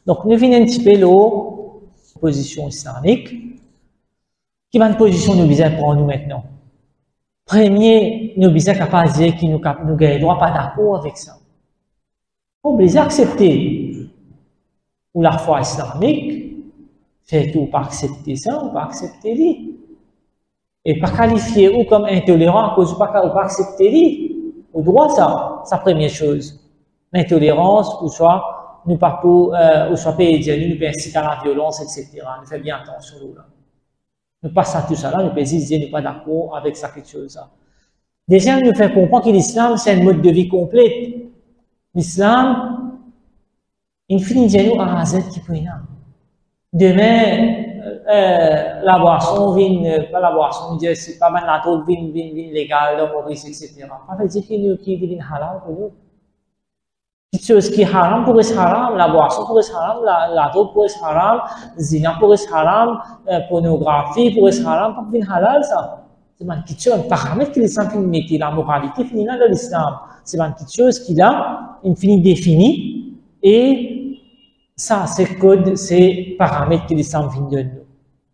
Donc, nous venons un petit peu la position islamique. Qui va une position nous besoin pour nous maintenant? Premier, nous besoin capable de dire que nous gagnons droit pas d'accord avec ça. Obligé d'accepter ou la foi islamique, fait tout pas accepter ça ou pas accepter lui. Et pas qualifier ou comme intolérant à cause ou pas accepter lui. Au droit ça, c'est la première chose. L'intolérance, ou soit nous pas pour, ou soit dire nous inciter à la violence, etc. Nous fait bien attention là. Nous passons à tout ça là, nous pouvons dire nous pas d'accord avec ça quelque chose là. Déjà, nous fait comprendre que l'islam c'est un mode de vie complet. L'islam, il finit de nous à Z qui peut y avoir. Demain, la boisson vient, pas la boisson, c'est pas mal la drogue vient légale dans Maurice, etc. Ça veut dire qu'il vient halal pour nous. Quelque chose qui est haram pour être haram, la boisson pour être haram, la drogue pour être haram, zina pour être haram, pornographie pour être haram, pas vient halal ça. C'est quelque chose, un paramètre que l'islam finit de mettre, la moralité finit là dans l'islam. C'est quelque chose qui là, il finit défini, et ça, c'est code, c'est paramètres que l'islam finit de nous.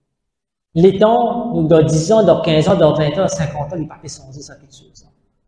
Les temps, donc dans 10 ans, dans 15 ans, dans 20 ans, dans 50 ans, il n'y a pas de changer ça quelque chose.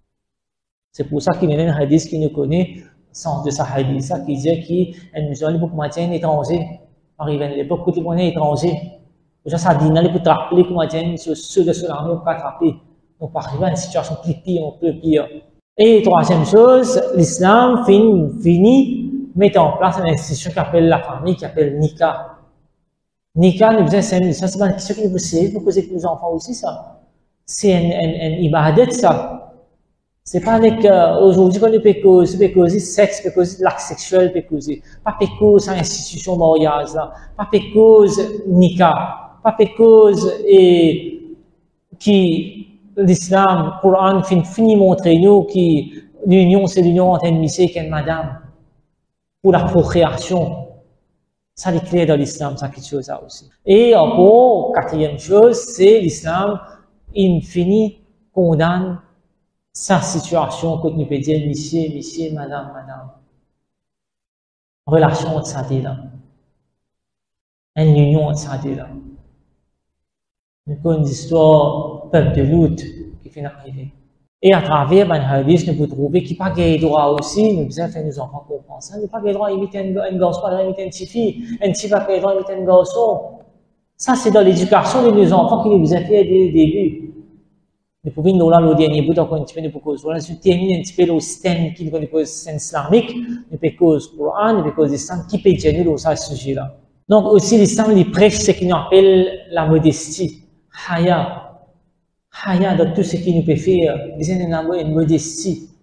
C'est pour ça qu'il y a un hadith qui nous connaît, sens de sa hadith, ça, qui dit qu'un musulman, pour maintien étranger, arrive à l'époque où il est étranger. Déjà, ça dit, il peut attraper pour maintien, ceux de l'armée, on peut attraper. On peut arriver à une situation plus pire, un peu pire. Et troisième chose, l'islam finit, met en place une institution qui appelle la famille, qui appelle Nikah. Nikah, nous disons, ça c'est pas une question qui nous sait, pour causer avec nos enfants aussi, ça. C'est un ibadet, ça. C'est pas avec, aujourd'hui, quand on peut causer sexe, peut causer l'acte sexuel, peut causer. Pas peut causer institution mariage, là. Pas peut causer Nikah. Pas peut causer, qui, l'islam, le Coran, finit montrer nous que l'union, c'est l'union entre un monsieur et une madame. Pour la procréation. Ça, c'est clair dans l'islam, ça, quelque chose, ça aussi. Et encore, quatrième chose, c'est l'islam, infini, condamne sa situation, quand nous peut dire, monsieur, madame. Relation entre ça, là. Une union entre ça, là. Nous avons une histoire, peuple de Lut, qui finit d'arriver. Et à travers un hadith, nous pouvons trouver qu'il n'y a pas de droit aussi, nous devons faire nos enfants comprendre ça. Il n'y a pas de droit à imiter un garçon, à imiter une petite fille, un petit n'a pas de droit à imiter un garçon. Ça, c'est dans l'éducation de nos enfants qui nous devons faire dès le début. Nous pouvons nous là, le dernier bout, donc un petit peu, nous pouvons causer. Nous terminons un petit peu le système qui nous cause système islamique, nous pouvons causer le Coran, nous pouvons causer l'islam, qui peut dire nous dans ce sujet-là. Donc aussi, l'islam, il prêche ce qu'il appelle la modestie, haya. Haya dans tout ce qui nous peut faire, disons une modestie.